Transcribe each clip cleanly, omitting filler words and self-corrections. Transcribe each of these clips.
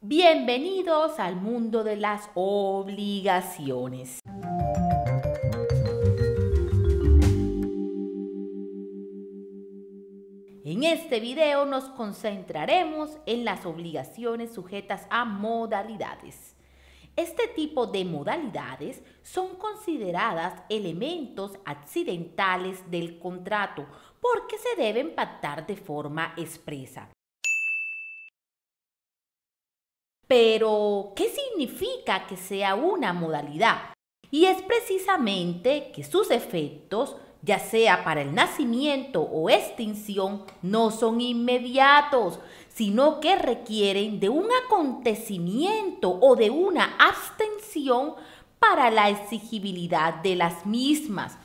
Bienvenidos al mundo de las obligaciones. En este video nos concentraremos en las obligaciones sujetas a modalidades. Este tipo de modalidades son consideradas elementos accidentales del contrato porque se deben pactar de forma expresa. Pero, ¿qué significa que sea una modalidad? Y es precisamente que sus efectos, ya sea para el nacimiento o extinción, no son inmediatos, sino que requieren de un acontecimiento o de una abstención para la exigibilidad de las mismas.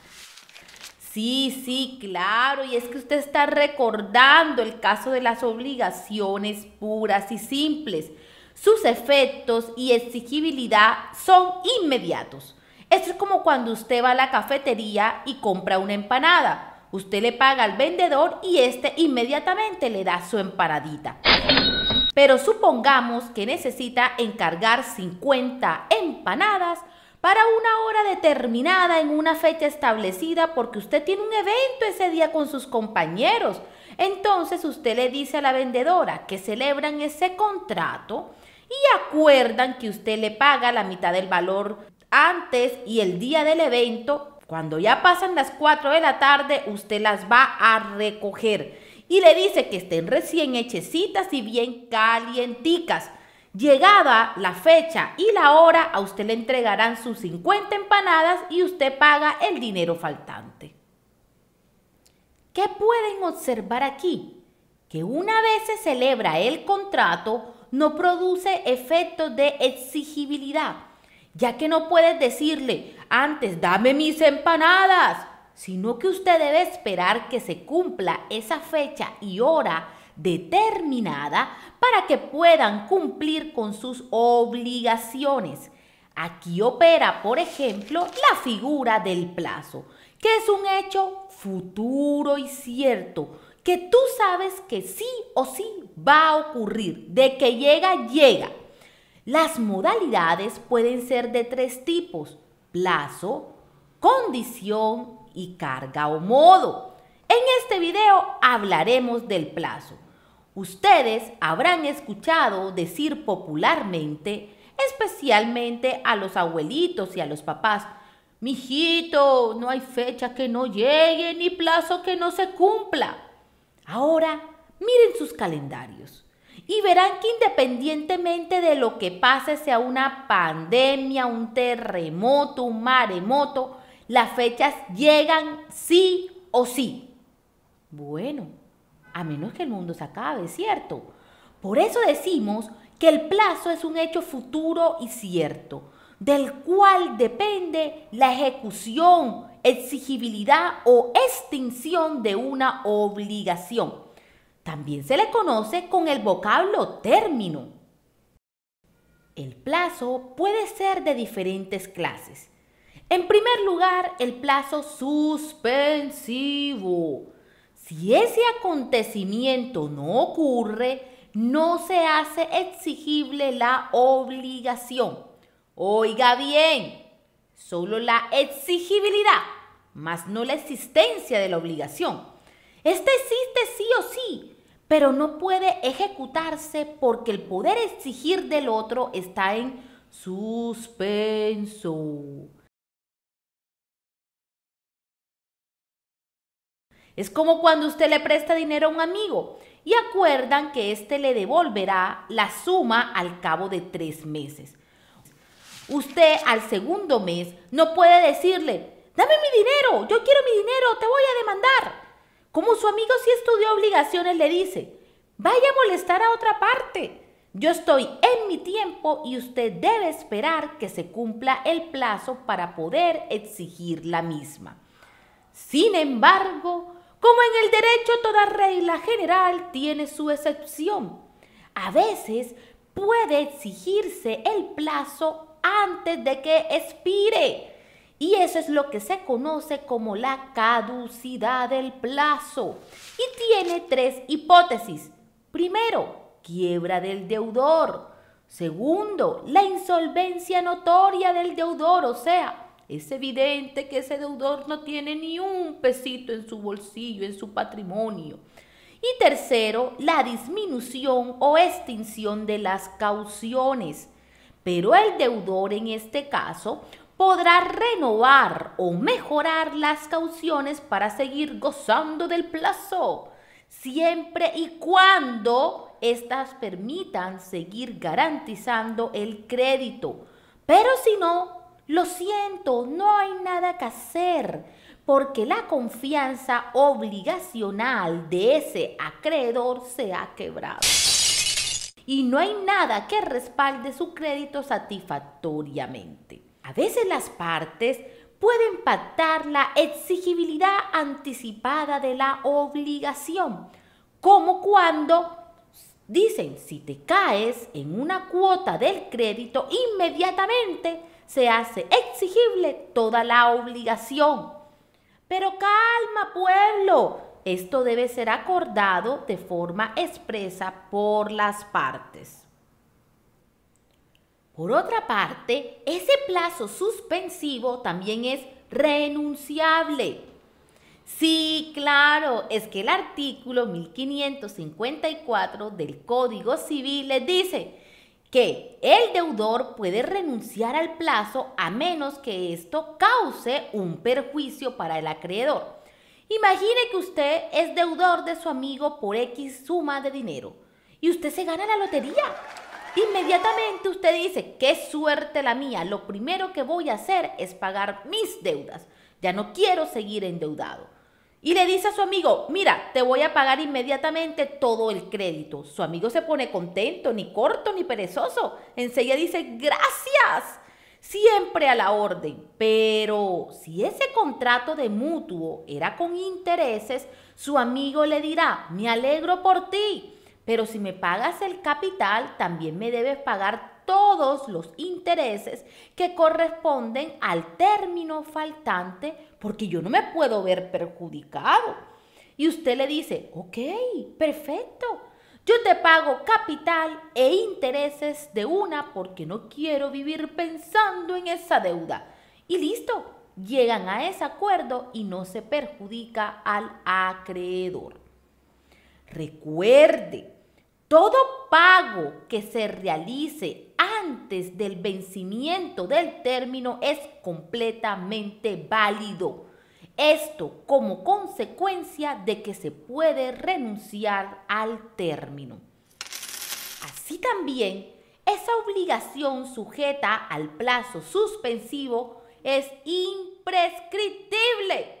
Sí, claro, y es que usted está recordando el caso de las obligaciones puras y simples. Sus efectos y exigibilidad son inmediatos. Esto es como cuando usted va a la cafetería y compra una empanada. Usted le paga al vendedor y este inmediatamente le da su empanadita. Pero supongamos que necesita encargar 50 empanadas para una hora determinada en una fecha establecida porque usted tiene un evento ese día con sus compañeros. Entonces usted le dice a la vendedora que celebran ese contrato y acuerdan que usted le paga la mitad del valor antes y el día del evento, cuando ya pasan las 4 de la tarde, usted las va a recoger y le dice que estén recién hechecitas y bien calienticas. Llegada la fecha y la hora, a usted le entregarán sus 50 empanadas y usted paga el dinero faltante. ¿Qué pueden observar aquí? Que una vez se celebra el contrato, no produce efectos de exigibilidad, ya que no puedes decirle, antes dame mis empanadas, sino que usted debe esperar que se cumpla esa fecha y hora determinada para que puedan cumplir con sus obligaciones. Aquí opera, por ejemplo, la figura del plazo, que es un hecho futuro y cierto, que tú sabes que sí o sí va a ocurrir, de que llega, llega. Las modalidades pueden ser de 3 tipos: plazo, condición y carga o modo. En este video hablaremos del plazo. Ustedes habrán escuchado decir popularmente, especialmente a los abuelitos y a los papás: mijito, no hay fecha que no llegue ni plazo que no se cumpla. Ahora, miren sus calendarios y verán que independientemente de lo que pase, sea una pandemia, un terremoto, un maremoto, las fechas llegan sí o sí. Bueno, a menos que el mundo se acabe, ¿cierto? Por eso decimos que el plazo es un hecho futuro y cierto, del cual depende la ejecución, exigibilidad o extinción de una obligación. También se le conoce con el vocablo término. El plazo puede ser de diferentes clases. En primer lugar, el plazo suspensivo. Si ese acontecimiento no ocurre, no se hace exigible la obligación. Oiga bien, solo la exigibilidad, más no la existencia de la obligación. Esta existe sí o sí, pero no puede ejecutarse porque el poder exigir del otro está en suspenso. Es como cuando usted le presta dinero a un amigo y acuerdan que éste le devolverá la suma al cabo de 3 meses. Usted al segundo mes no puede decirle, dame mi dinero, yo quiero mi dinero, te voy a demandar. Como su amigo sí estudió obligaciones le dice, vaya a molestar a otra parte. Yo estoy en mi tiempo y usted debe esperar que se cumpla el plazo para poder exigir la misma. Sin embargo, como en el derecho toda regla general tiene su excepción, a veces puede exigirse el plazo antes de que expire. Y eso es lo que se conoce como la caducidad del plazo. Y tiene 3 hipótesis. Primero, quiebra del deudor. Segundo, la insolvencia notoria del deudor, o sea, es evidente que ese deudor no tiene ni un pesito en su bolsillo, en su patrimonio. Y tercero, la disminución o extinción de las cauciones. Pero el deudor en este caso podrá renovar o mejorar las cauciones para seguir gozando del plazo, siempre y cuando éstas permitan seguir garantizando el crédito. Pero si no, lo siento, no hay nada que hacer, porque la confianza obligacional de ese acreedor se ha quebrado. Y no hay nada que respalde su crédito satisfactoriamente. A veces las partes pueden pactar la exigibilidad anticipada de la obligación, como cuando dicen, si te caes en una cuota del crédito, inmediatamente se hace exigible toda la obligación. Pero calma, pueblo, esto debe ser acordado de forma expresa por las partes. Por otra parte, ese plazo suspensivo también es renunciable. Sí, claro, es que el artículo 1554 del Código Civil les dice que el deudor puede renunciar al plazo a menos que esto cause un perjuicio para el acreedor. Imagine que usted es deudor de su amigo por X suma de dinero y usted se gana la lotería. Inmediatamente usted dice, qué suerte la mía, lo primero que voy a hacer es pagar mis deudas, ya no quiero seguir endeudado. Y le dice a su amigo, mira, te voy a pagar inmediatamente todo el crédito. Su amigo se pone contento, ni corto ni perezoso. Enseguida dice, gracias, siempre a la orden. Pero si ese contrato de mutuo era con intereses, su amigo le dirá, me alegro por ti, pero si me pagas el capital, también me debes pagar todos los intereses que corresponden al término faltante, porque yo no me puedo ver perjudicado. Y usted le dice, ok, perfecto, yo te pago capital e intereses de una porque no quiero vivir pensando en esa deuda. Y listo, llegan a ese acuerdo y no se perjudica al acreedor. Recuerde, todo pago que se realice antes del vencimiento del término es completamente válido. Esto como consecuencia de que se puede renunciar al término. Así también, esa obligación sujeta al plazo suspensivo es imprescriptible,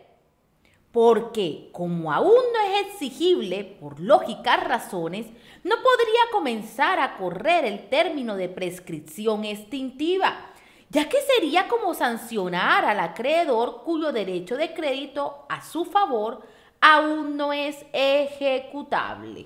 porque como aún no es exigible por lógicas razones, no podría comenzar a correr el término de prescripción extintiva, ya que sería como sancionar al acreedor cuyo derecho de crédito a su favor aún no es ejecutable.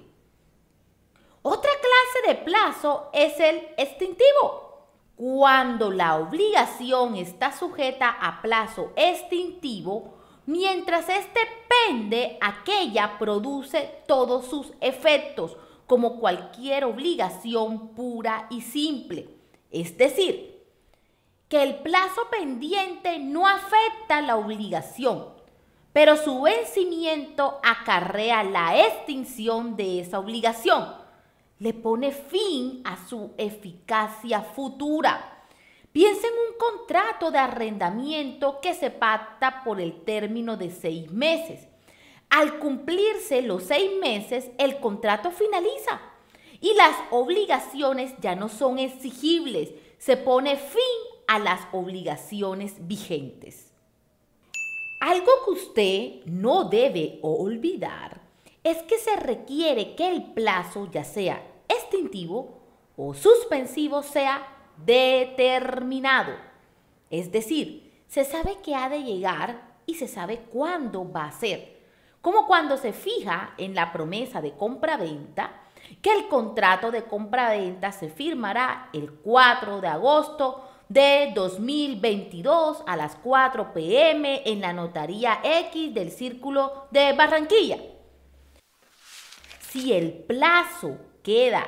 Otra clase de plazo es el extintivo, cuando la obligación está sujeta a plazo extintivo, mientras este pende, aquella produce todos sus efectos, como cualquier obligación pura y simple. Es decir, que el plazo pendiente no afecta la obligación, pero su vencimiento acarrea la extinción de esa obligación. Le pone fin a su eficacia futura. Piensa en un contrato de arrendamiento que se pacta por el término de 6 meses. Al cumplirse los 6 meses, el contrato finaliza y las obligaciones ya no son exigibles. Se pone fin a las obligaciones vigentes. Algo que usted no debe olvidar es que se requiere que el plazo, ya sea extintivo o suspensivo, sea determinado. Es decir, se sabe que ha de llegar y se sabe cuándo va a ser. Como cuando se fija en la promesa de compraventa que el contrato de compraventa se firmará el 4 de agosto de 2022 a las 4 p.m. en la notaría X del Círculo de Barranquilla. Si el plazo queda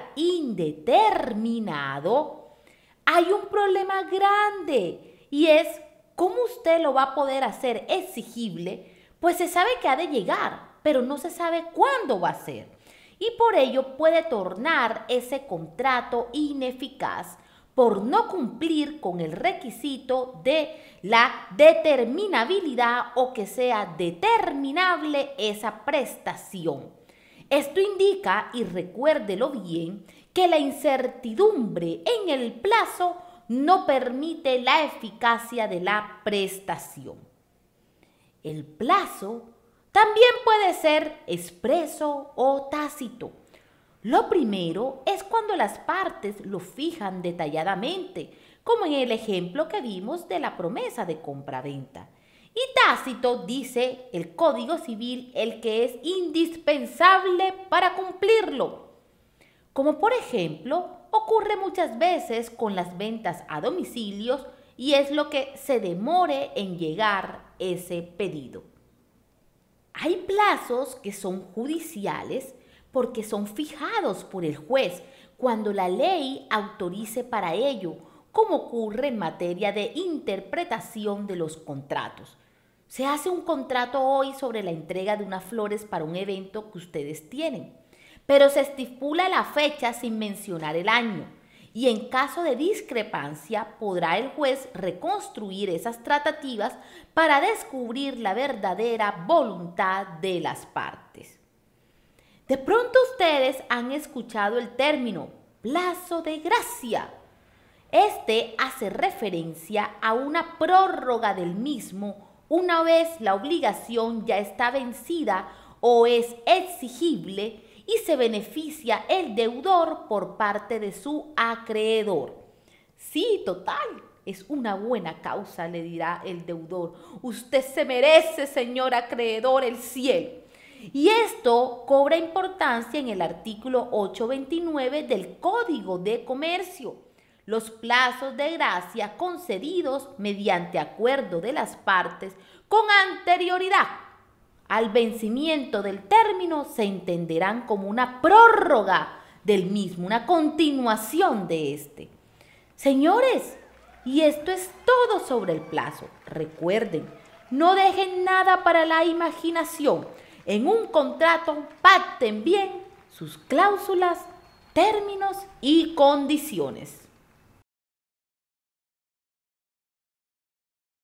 indeterminado, hay un problema grande y es cómo usted lo va a poder hacer exigible, pues se sabe que ha de llegar, pero no se sabe cuándo va a ser. Y por ello puede tornar ese contrato ineficaz por no cumplir con el requisito de la determinabilidad o que sea determinable esa prestación. Esto indica, y recuérdelo bien, que la incertidumbre en el plazo no permite la eficacia de la prestación. El plazo también puede ser expreso o tácito. Lo primero es cuando las partes lo fijan detalladamente, como en el ejemplo que vimos de la promesa de compraventa. Y tácito dice el Código Civil el que es indispensable para cumplirlo. Como por ejemplo, ocurre muchas veces con las ventas a domicilios y es lo que se demore en llegar ese pedido. Hay plazos que son judiciales porque son fijados por el juez cuando la ley autorice para ello, como ocurre en materia de interpretación de los contratos. Se hace un contrato hoy sobre la entrega de unas flores para un evento que ustedes tienen, pero se estipula la fecha sin mencionar el año y en caso de discrepancia podrá el juez reconstruir esas tratativas para descubrir la verdadera voluntad de las partes. De pronto ustedes han escuchado el término plazo de gracia. Este hace referencia a una prórroga del mismo una vez la obligación ya está vencida o es exigible y se beneficia el deudor por parte de su acreedor. Sí, total, es una buena causa, le dirá el deudor. Usted se merece, señor acreedor, el cielo. Y esto cobra importancia en el artículo 829 del Código de Comercio. Los plazos de gracia concedidos mediante acuerdo de las partes con anterioridad al vencimiento del término se entenderán como una prórroga del mismo, una continuación de este. Señores, y esto es todo sobre el plazo. Recuerden, no dejen nada para la imaginación. En un contrato pacten bien sus cláusulas, términos y condiciones.